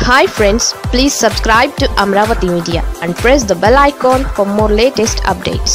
Hi friends, please subscribe to Amaravathi Media and press the bell icon for more latest updates.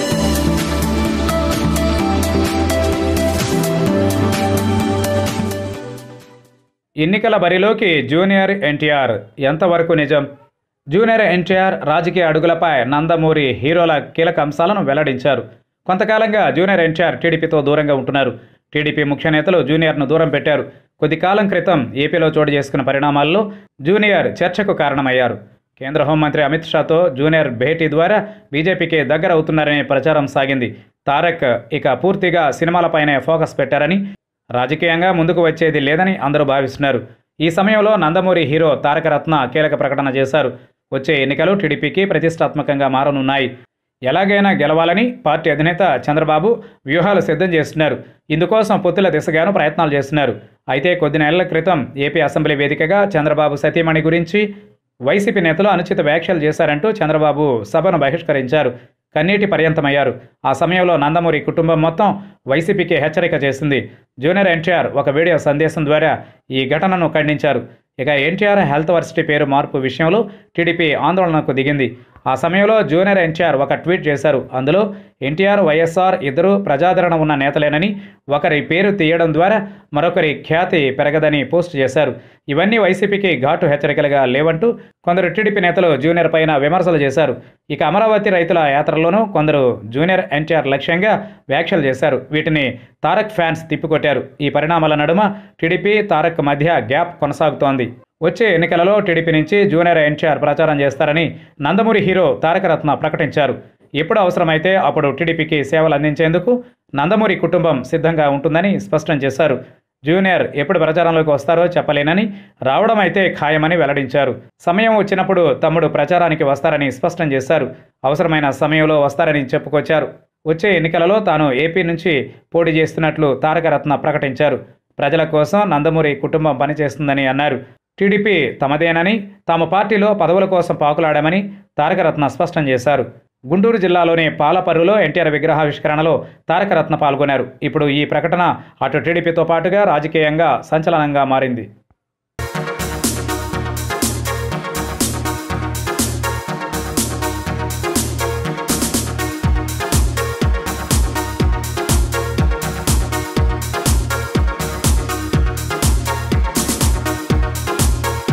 ఎన్నికల బరిలోకి junior NTR ఎంతవరకు నిజం? Junior NTR రాజకీయ అడుగులపై నందమూరి హీరోల కీలక అంశాలను వెల్లడించారు. కొంతకాలంగా జూనియర్ ఎన్టీఆర్ టీడీపీతో దూరంగా ఉంటున్నారు. టీడీపీ ముఖ్య నేతలు జూనియర్ను దూరం పెట్టారు. కొద్ది కాలం క్రితం ఏపీలో చోటు చేసుకున్న పరిణామాల్లో జూనియర్ చర్చకు కారణమయ్యారు. కేంద్ర హోంమంత్రి అమిత్ షాతో జూనియర్ భేటీ ద్వారా బీజేపీకి దగ్గర అవుతున్నారనే ప్రచారం సాగింది. తారక్ ఇక పూర్తిగా సినిమాలపైనే ఫోకస్ పెట్టారని, రాజకీయంగా ముందుకు వచ్చేది లేదని అందరూ భావిస్తున్నారు. ఈ సమయంలో నందమూరి హీరో తారక రత్న కీలక ప్రకటన చేశారు. వచ్చే ఎన్నికలు టీడీపీకి ప్రతిష్టాత్మకంగా మారనున్నాయి. ఎలాగైనా గెలవాలని పార్టీ అధినేత చంద్రబాబు వ్యూహాలు సిద్ధం చేస్తున్నారు. ఇందుకోసం పొత్తుల దిశగాను ప్రయత్నాలు చేస్తున్నారు. అయితే కొద్ది నెలల క్రితం ఏపీ అసెంబ్లీ వేదికగా చంద్రబాబు సతీమణి గురించి వైసీపీ నేతలు అనుచిత వ్యాఖ్యలు చేశారంటూ చంద్రబాబు సభను బహిష్కరించారు. కన్నీటి పర్యంతమయ్యారు. ఆ సమయంలో నందమూరి కుటుంబం మొత్తం వైసీపీకి హెచ్చరిక చేసింది. జూనియర్ ఎన్టీఆర్ ఒక వీడియో సందేశం ద్వారా ఈ ఘటనను ఖండించారు. ఇక ఎన్టీఆర్ హెల్త్ వర్సిటీ పేరు మార్పు విషయంలో టీడీపీ ఆందోళనకు దిగింది. ఆ సమయంలో జూనియర్ ఎన్టీఆర్ ఒక ట్వీట్ చేశారు. అందులో ఎన్టీఆర్, వైఎస్ఆర్ ఇద్దరూ ప్రజాదరణ ఉన్న నేతలేనని, ఒకరి పేరు తీయడం ద్వారా మరొకరి ఖ్యాతి పెరగదని పోస్ట్ చేశారు. ఇవన్నీ వైసీపీకి ఘాటు హెచ్చరికలుగా లేవంటూ కొందరు టీడీపీ నేతలు జూనియర్ పైన విమర్శలు చేశారు. ఇక అమరావతి రైతుల యాత్రలోనూ కొందరు జూనియర్ ఎన్టీఆర్ లక్ష్యంగా వ్యాఖ్యలు చేశారు. వీటిని తారక్ ఫ్యాన్స్ తిప్పికొట్టారు. ఈ పరిణామాల నడుమ టీడీపీ తారక్ మధ్య గ్యాప్ కొనసాగుతోంది. వచ్చే ఎన్నికలలో టీడీపీ నుంచి జూనియర్ ఎన్టీఆర్ ప్రచారం చేస్తారని నందమూరి హీరో తారక రత్న ప్రకటించారు. ఎప్పుడు అవసరమైతే అప్పుడు టీడీపీకి సేవలు అందించేందుకు నందమూరి కుటుంబం సిద్ధంగా ఉంటుందని స్పష్టం చేశారు. జూనియర్ ఎప్పుడు ప్రచారంలోకి వస్తారో చెప్పలేనని, రావడం అయితే ఖాయమని వెల్లడించారు. సమయం వచ్చినప్పుడు తమ్ముడు ప్రచారానికి వస్తారని స్పష్టం చేశారు. అవసరమైన సమయంలో వస్తారని చెప్పుకొచ్చారు. వచ్చే ఎన్నికలలో తాను ఏపీ నుంచి పోటీ చేస్తున్నట్లు తారక రత్న ప్రకటించారు. ప్రజల కోసం నందమూరి కుటుంబం పనిచేస్తుందని అన్నారు. టీడీపీ తమదేనని, తాము పార్టీలో పదవుల కోసం పాకులాడామని తారక రత్న స్పష్టం చేశారు. గుంటూరు జిల్లాలోని పాలపర్రులో ఎన్టీఆర్ విగ్రహావిష్కరణలో తారక రత్న పాల్గొన్నారు. ఇప్పుడు ఈ ప్రకటన అటు టీడీపీతో పాటుగా రాజకీయంగా సంచలనంగా మారింది.